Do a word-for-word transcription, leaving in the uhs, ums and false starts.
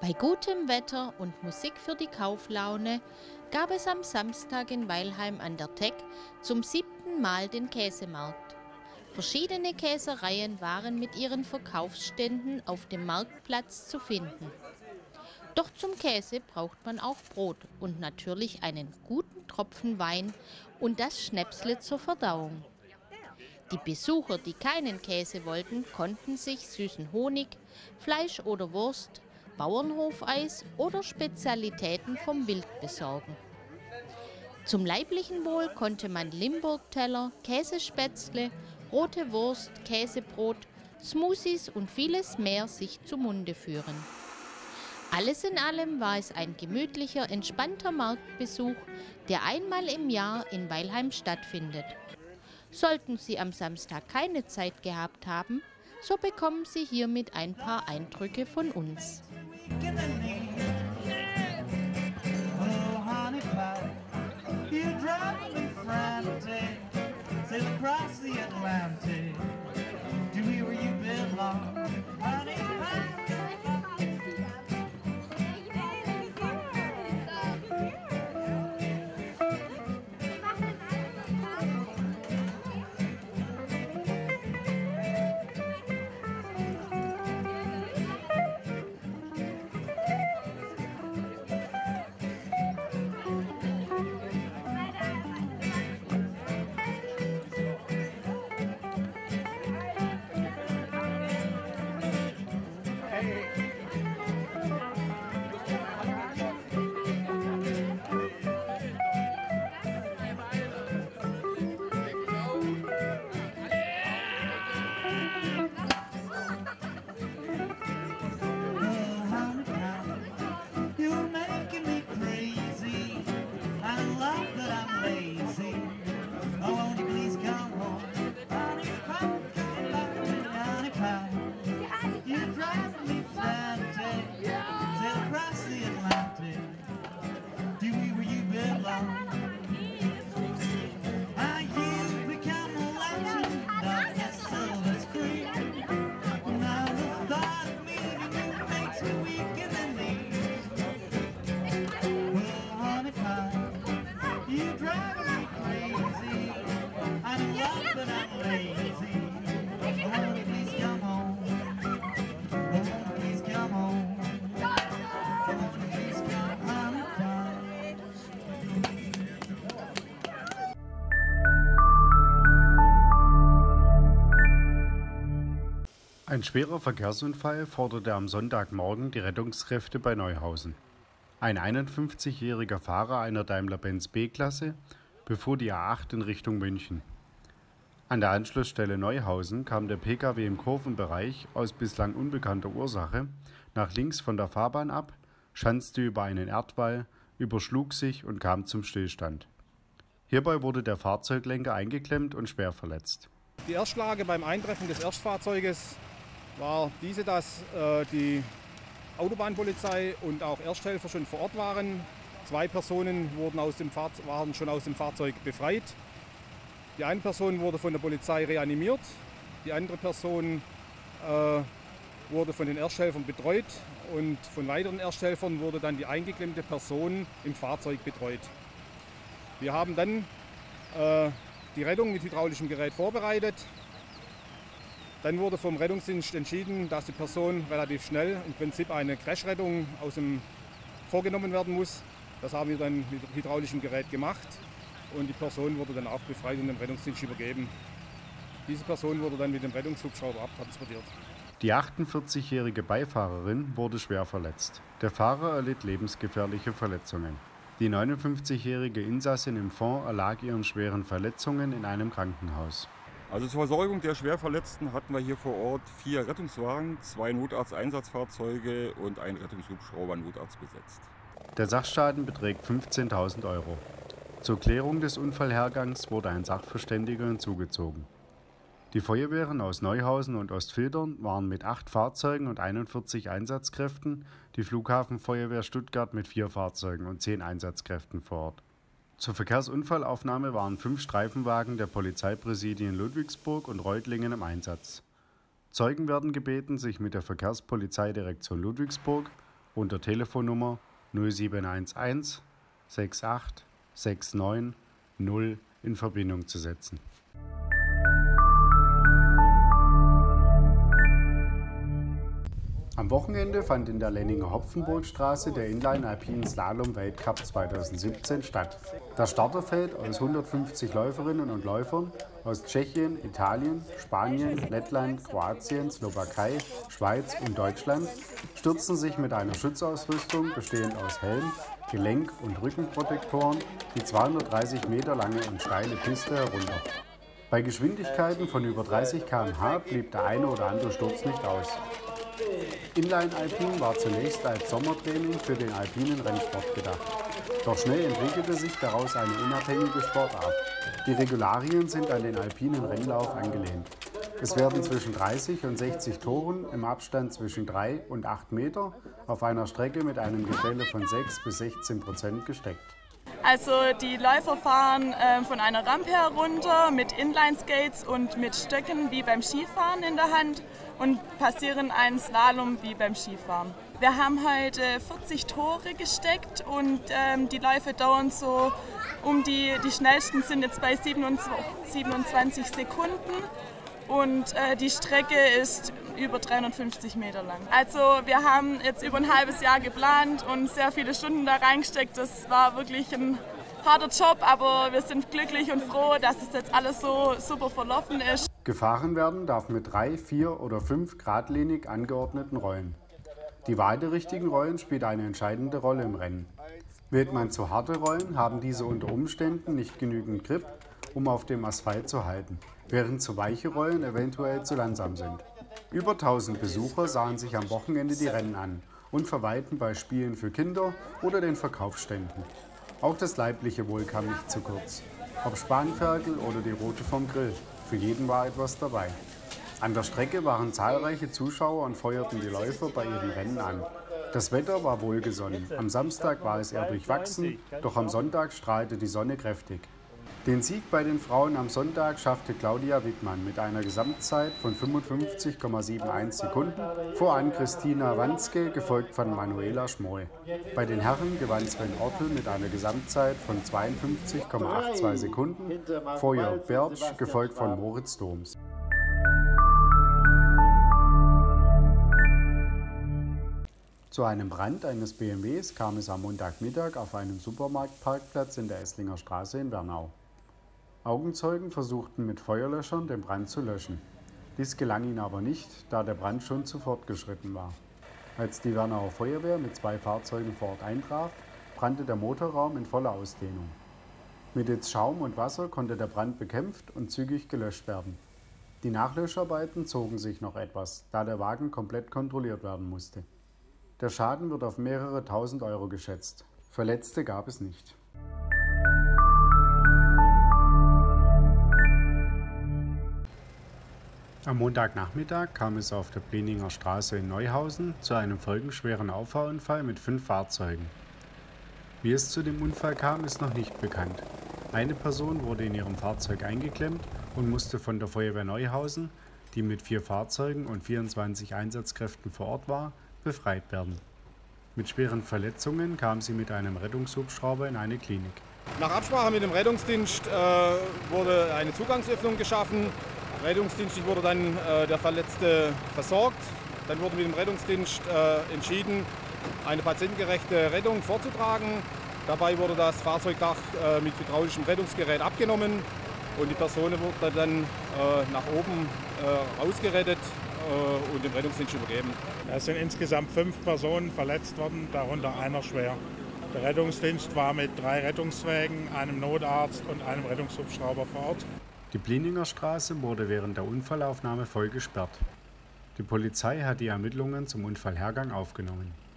Bei gutem Wetter und Musik für die Kauflaune gab es am Samstag in Weilheim an der Teck zum siebten Mal den Käsemarkt. Verschiedene Käsereien waren mit ihren Verkaufsständen auf dem Marktplatz zu finden. Doch zum Käse braucht man auch Brot und natürlich einen guten Tropfen Wein und das Schnäpsle zur Verdauung. Die Besucher, die keinen Käse wollten, konnten sich süßen Honig, Fleisch oder Wurst, Bauernhofeis oder Spezialitäten vom Wild besorgen. Zum leiblichen Wohl konnte man Limburgteller, Käsespätzle, rote Wurst, Käsebrot, Smoothies und vieles mehr sich zu Munde führen. Alles in allem war es ein gemütlicher, entspannter Marktbesuch, der einmal im Jahr in Weilheim stattfindet. Sollten Sie am Samstag keine Zeit gehabt haben, so bekommen Sie hiermit ein paar Eindrücke von uns. Ein schwerer Verkehrsunfall forderte am Sonntagmorgen die Rettungskräfte bei Neuhausen. Ein einundfünfzigjähriger Fahrer einer Daimler-Benz B-Klasse befuhr die A acht in Richtung München. An der Anschlussstelle Neuhausen kam der Pkw im Kurvenbereich aus bislang unbekannter Ursache nach links von der Fahrbahn ab, schanzte über einen Erdwall, überschlug sich und kam zum Stillstand. Hierbei wurde der Fahrzeuglenker eingeklemmt und schwer verletzt. Die Erstlage beim Eintreffen des Erstfahrzeuges war diese, dass äh, die Autobahnpolizei und auch Ersthelfer schon vor Ort waren. Zwei Personen wurden aus dem Fahr- waren schon aus dem Fahrzeug befreit. Die eine Person wurde von der Polizei reanimiert, die andere Person äh, wurde von den Ersthelfern betreut und von weiteren Ersthelfern wurde dann die eingeklemmte Person im Fahrzeug betreut. Wir haben dann äh, die Rettung mit hydraulischem Gerät vorbereitet. Dann wurde vom Rettungsdienst entschieden, dass die Person relativ schnell im Prinzip eine Crashrettung aus dem vorgenommen werden muss. Das haben wir dann mit hydraulischem Gerät gemacht und die Person wurde dann auch befreit und dem Rettungsdienst übergeben. Diese Person wurde dann mit dem Rettungshubschrauber abtransportiert. Die achtundvierzigjährige Beifahrerin wurde schwer verletzt. Der Fahrer erlitt lebensgefährliche Verletzungen. Die neunundfünfzigjährige Insassin im Fond erlag ihren schweren Verletzungen in einem Krankenhaus. Also zur Versorgung der Schwerverletzten hatten wir hier vor Ort vier Rettungswagen, zwei Notarzteinsatzfahrzeuge und einen Rettungshubschrauber Notarzt besetzt. Der Sachschaden beträgt fünfzehntausend Euro. Zur Klärung des Unfallhergangs wurde ein Sachverständiger hinzugezogen. Die Feuerwehren aus Neuhausen und Ostfildern waren mit acht Fahrzeugen und einundvierzig Einsatzkräften, die Flughafenfeuerwehr Stuttgart mit vier Fahrzeugen und zehn Einsatzkräften vor Ort. Zur Verkehrsunfallaufnahme waren fünf Streifenwagen der Polizeipräsidien Ludwigsburg und Reutlingen im Einsatz. Zeugen werden gebeten, sich mit der Verkehrspolizeidirektion Ludwigsburg unter Telefonnummer null sieben eins eins sechs acht sechs neun null in Verbindung zu setzen. Am Wochenende fand in der Lenninger Hopfenburgstraße der Inline Alpin Slalom Weltcup zweitausendsiebzehn statt. Das Starterfeld aus hundertfünfzig Läuferinnen und Läufern aus Tschechien, Italien, Spanien, Lettland, Kroatien, Slowakei, Schweiz und Deutschland stürzten sich mit einer Schutzausrüstung bestehend aus Helm, Gelenk- und Rückenprotektoren die zweihundertdreißig Meter lange und steile Piste herunter. Bei Geschwindigkeiten von über dreißig Kilometer pro Stunde blieb der eine oder andere Sturz nicht aus. Inline Alpin war zunächst als Sommertraining für den alpinen Rennsport gedacht. Doch schnell entwickelte sich daraus eine unabhängige Sportart. Die Regularien sind an den alpinen Rennlauf angelehnt. Es werden zwischen dreißig und sechzig Toren im Abstand zwischen drei und acht Meter auf einer Strecke mit einem Gefälle von sechs bis sechzehn Prozent gesteckt. Also die Läufer fahren äh, von einer Rampe herunter mit Inline-Skates und mit Stöcken wie beim Skifahren in der Hand und passieren einen Slalom wie beim Skifahren. Wir haben heute vierzig Tore gesteckt und ähm, die Läufe dauern so um die, die schnellsten sind jetzt bei siebenundzwanzig Sekunden und äh, die Strecke ist über dreihundertfünfzig Meter lang. Also wir haben jetzt über ein halbes Jahr geplant und sehr viele Stunden da reingesteckt. Das war wirklich ein harter Job, aber wir sind glücklich und froh, dass es jetzt alles so super verlaufen ist. Gefahren werden darf mit drei, vier oder fünf geradlinig angeordneten Rollen. Die Wahl der richtigen Rollen spielt eine entscheidende Rolle im Rennen. Wählt man zu harte Rollen, haben diese unter Umständen nicht genügend Grip, um auf dem Asphalt zu halten, während zu weiche Rollen eventuell zu langsam sind. Über tausend Besucher sahen sich am Wochenende die Rennen an und verweilten bei Spielen für Kinder oder den Verkaufsständen. Auch das leibliche Wohl kam nicht zu kurz. Ob Spanferkel oder die Rote vom Grill, für jeden war etwas dabei. An der Strecke waren zahlreiche Zuschauer und feuerten die Läufer bei ihren Rennen an. Das Wetter war wohlgesonnen. Am Samstag war es eher durchwachsen, doch am Sonntag strahlte die Sonne kräftig. Den Sieg bei den Frauen am Sonntag schaffte Claudia Wittmann mit einer Gesamtzeit von fünfundfünfzig Komma einundsiebzig Sekunden, voran Christina Wanzke, gefolgt von Manuela Schmoll. Bei den Herren gewann Sven Ortel mit einer Gesamtzeit von zweiundfünfzig Komma zweiundachtzig Sekunden, vor Jörg Bertsch, gefolgt von Moritz Doms. Zu einem Brand eines B M Ws kam es am Montagmittag auf einem Supermarktparkplatz in der Esslinger Straße in Wernau. Augenzeugen versuchten mit Feuerlöschern den Brand zu löschen. Dies gelang ihnen aber nicht, da der Brand schon zu fortgeschritten war. Als die Wernauer Feuerwehr mit zwei Fahrzeugen vor Ort eintraf, brannte der Motorraum in voller Ausdehnung. Mittels Schaum und Wasser konnte der Brand bekämpft und zügig gelöscht werden. Die Nachlöscharbeiten zogen sich noch etwas, da der Wagen komplett kontrolliert werden musste. Der Schaden wird auf mehrere tausend Euro geschätzt. Verletzte gab es nicht. Am Montagnachmittag kam es auf der Pleninger Straße in Neuhausen zu einem folgenschweren Auffahrunfall mit fünf Fahrzeugen. Wie es zu dem Unfall kam, ist noch nicht bekannt. Eine Person wurde in ihrem Fahrzeug eingeklemmt und musste von der Feuerwehr Neuhausen, die mit vier Fahrzeugen und vierundzwanzig Einsatzkräften vor Ort war, befreit werden. Mit schweren Verletzungen kam sie mit einem Rettungshubschrauber in eine Klinik. Nach Absprache mit dem Rettungsdienst äh, wurde eine Zugangsöffnung geschaffen. Rettungsdienstlich wurde dann äh, der Verletzte versorgt. Dann wurde mit dem Rettungsdienst äh, entschieden, eine patientengerechte Rettung vorzutragen. Dabei wurde das Fahrzeugdach äh, mit hydraulischem Rettungsgerät abgenommen und die Person wurde dann äh, nach oben äh, ausgerettet äh, und dem Rettungsdienst übergeben. Es sind insgesamt fünf Personen verletzt worden, darunter einer schwer. Der Rettungsdienst war mit drei Rettungswagen, einem Notarzt und einem Rettungshubschrauber vor Ort. Die Pleninger Straße wurde während der Unfallaufnahme voll gesperrt. Die Polizei hat die Ermittlungen zum Unfallhergang aufgenommen.